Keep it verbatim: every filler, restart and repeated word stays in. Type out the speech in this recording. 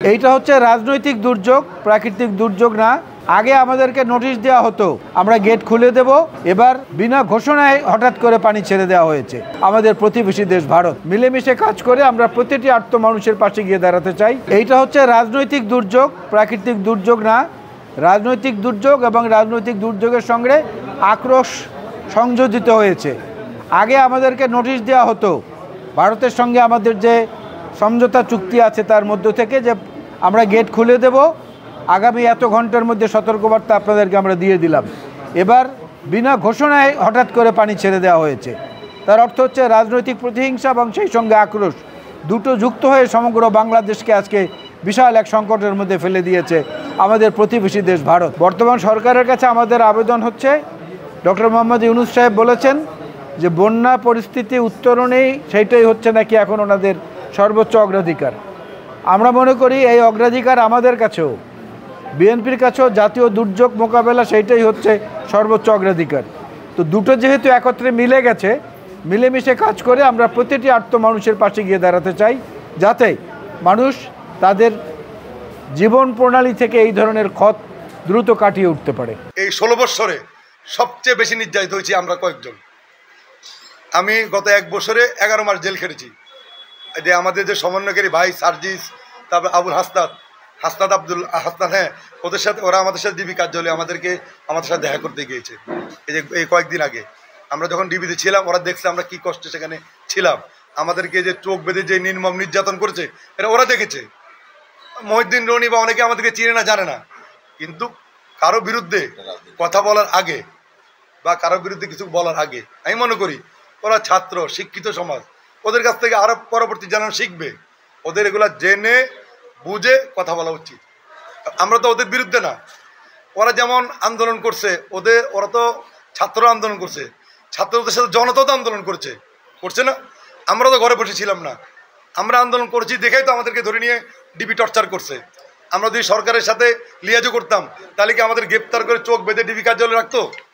এইটা হচ্ছে রাজনৈতিক দুর্যোগ, প্রাকৃতিক দুর্যোগ না। আগে আমাদেরকে নোটিশ দেওয়া হতো, আমরা গেট খুলে দেব। এবার বিনা ঘোষণায় হঠাৎ করে পানি ছেড়ে দেওয়া হয়েছে। আমাদের প্রতিবেশী দেশ ভারত মিলেমিশে কাজ করে আমরা প্রতিটি আর্ত মানুষের পাশে গিয়ে দাঁড়াতে চাই। এইটা হচ্ছে রাজনৈতিক দুর্যোগ, প্রাকৃতিক দুর্যোগ না। রাজনৈতিক দুর্যোগ এবং রাজনৈতিক দুর্যোগের সঙ্গে আক্রোশ সংযোজিত হয়েছে। আগে আমাদেরকে নোটিশ দেওয়া হতো, ভারতের সঙ্গে আমাদের যে সমঝোতা চুক্তি আছে তার মধ্য থেকে, যে আমরা গেট খুলে দেব, আগামী এত ঘন্টার মধ্যে সতর্কবার্তা আপনাদেরকে আমরা দিয়ে দিলাম। এবার বিনা ঘোষণায় হঠাৎ করে পানি ছেড়ে দেওয়া হয়েছে। তার অর্থ হচ্ছে রাজনৈতিক প্রতিহিংসা এবং সেই সঙ্গে আক্রোশ দুটো যুক্ত হয়ে সমগ্র বাংলাদেশকে আজকে বিশাল এক সংকটের মধ্যে ফেলে দিয়েছে আমাদের প্রতিবেশী দেশ ভারত। বর্তমান সরকারের কাছে আমাদের আবেদন হচ্ছে, ডক্টর মোহাম্মদ ইউনূস সাহেব বলেছেন যে বন্যা পরিস্থিতি উত্তরণেই সেইটাই হচ্ছে নাকি এখন ওনাদের সর্বোচ্চ অগ্রাধিকার। আমরা মনে করি এই অগ্রাধিকার আমাদের কাছেও, বিএনপির কাছেও জাতীয় দুর্যোগ মোকাবেলা সেইটাই হচ্ছে সর্বোচ্চ অগ্রাধিকার। তো দুটো যেহেতু একত্রে মিলে গেছে, মিলেমিশে কাজ করে আমরা প্রতিটি আর্ত মানুষের পাশে গিয়ে দাঁড়াতে চাই, যাতে মানুষ তাদের জীবন প্রণালী থেকে এই ধরনের ক্ষত দ্রুত কাটিয়ে উঠতে পারে। এই ষোলো বৎসরে সবচেয়ে বেশি নির্যাতিত হয়েছি আমরা কয়েকজন। আমি গত এক বছরে এগারো মাস জেল খেটেছি। যে আমাদের যে সমন্বয়কারী ভাই সার্জিস, তারপর আবুল হাসনাত হাসনাত আব্দুল হাসনাত, হ্যাঁ, ওদের সাথে ওরা আমাদের সাথে ডিবি কার্যালয়ে আমাদেরকে আমাদের সাথে দেখা করতে গিয়েছে। এই যে এই কয়েকদিন আগে আমরা যখন ডিবিতে ছিলাম, ওরা দেখছে আমরা কি কষ্টে সেখানে ছিলাম। আমাদেরকে যে চোখ বেঁধে যে নির্মম নির্যাতন করেছে এটা ওরা দেখেছে। মহিউদ্দিন রনি বা অনেকে আমাদেরকে চিনে না, জানে না, কিন্তু কারো বিরুদ্ধে কথা বলার আগে বা কারো বিরুদ্ধে কিছু বলার আগে আমি মনে করি ওরা ছাত্র, শিক্ষিত সমাজ, ওদের কাছ থেকে আরো পরবর্তী জানানো শিখবে। ওদের এগুলা জেনে বুঝে কথা বলা উচিত। আমরা তো ওদের বিরুদ্ধে না। ওরা যেমন আন্দোলন করছে, ওদের ওরা তো ছাত্র আন্দোলন করছে, ছাত্রদের সাথে জনতাও তো আন্দোলন করছে করছে না। আমরা তো ঘরে বসেছিলাম না, আমরা আন্দোলন করছি দেখেই তো আমাদেরকে ধরে নিয়ে ডিবি টর্চার করছে। আমরা যদি সরকারের সাথে লিয়াজও করতাম তাহলে কি আমাদের গ্রেপ্তার করে চোখ বেঁধে ডিবি কার্যালয়ে রাখতো?